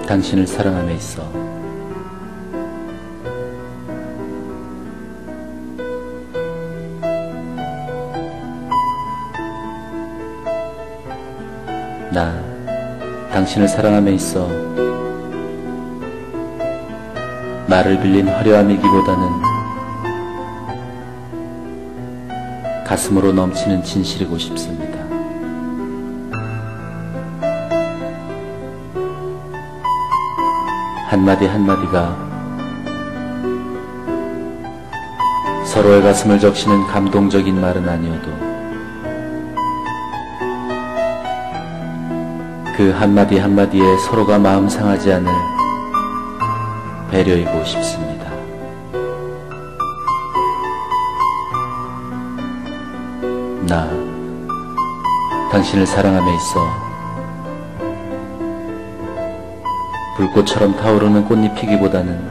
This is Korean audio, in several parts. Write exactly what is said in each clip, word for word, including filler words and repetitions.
당신을 사랑함에 있어 나 당신을 사랑함에 있어 말을 빌린 화려함이기보다는 가슴으로 넘치는 진실이고 싶습니다. 한마디 한마디가 서로의 가슴을 적시는 감동적인 말은 아니어도 그 한마디 한마디에 서로가 마음 상하지 않을 배려이고 싶습니다. 나 당신을 사랑함에 있어 불꽃처럼 타오르는 꽃잎이기보다는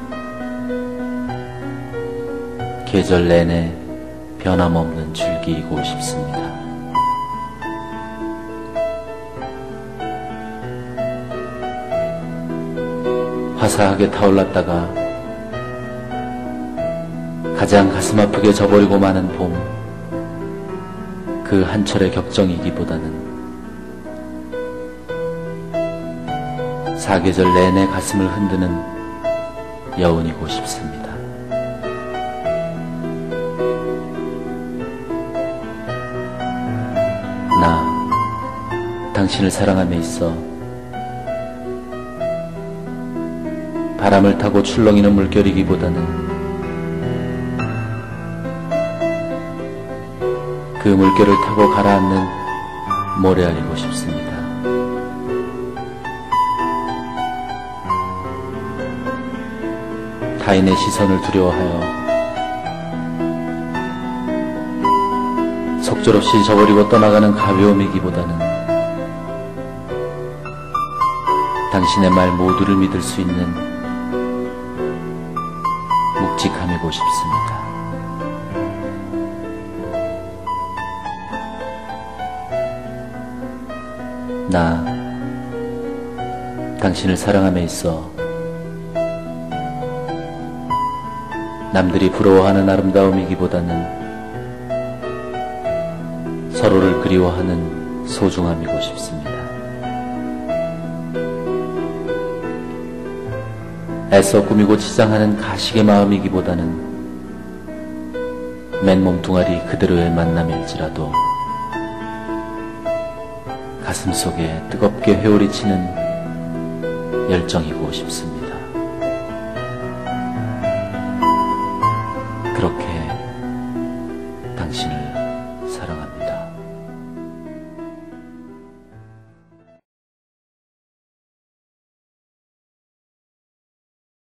계절 내내 변함없는 줄기이고 싶습니다. 화사하게 타올랐다가 가장 가슴 아프게 져버리고 마는 봄, 그 한철의 격정이기보다는 사계절 내내 가슴을 흔드는 여운이고 싶습니다. 나 당신을 사랑함에 있어 바람을 타고 출렁이는 물결이기보다는 그 물결을 타고 가라앉는 모래알이고 싶습니다. 타인의 시선을 두려워하여 속절없이 저버리고 떠나가는 가벼움이기보다는 당신의 말 모두를 믿을 수 있는 묵직함이고 싶습니다. 나 당신을 사랑함에 있어 남들이 부러워하는 아름다움이기보다는 서로를 그리워하는 소중함이고 싶습니다. 애써 꾸미고 치장하는 가식의 마음이기보다는 맨몸 둥아리 그대로의 만남일지라도 가슴속에 뜨겁게 회오리치는 열정이고 싶습니다.